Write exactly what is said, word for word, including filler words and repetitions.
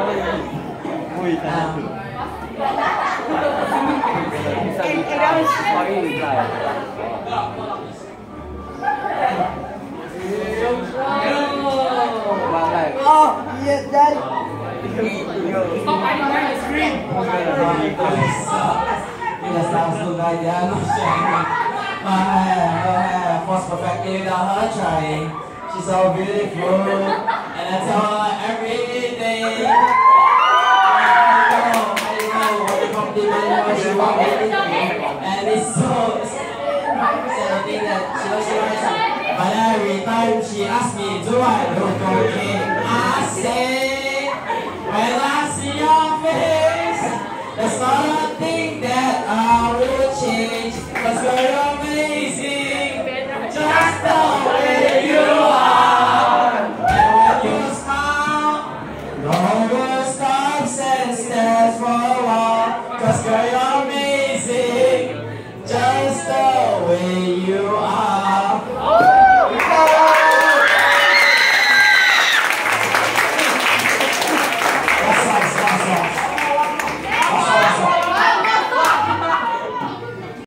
Oh, yeah, daddy. Stop hiding behind the screen. Yes, I was still like that. I'm shaking. My hair, her hair, was perfect without her trying. She's so beautiful, and I tell her every day. I know, I know, what the compliment was she want me to do. And it's so, something that she was right. But every time she asks me, do I look okay? I say, when I see your face, that's not a thing that I will change. Cause you're amazing, just the way you are. And when you smile, no one stops and stares for a while. Cause girl, you're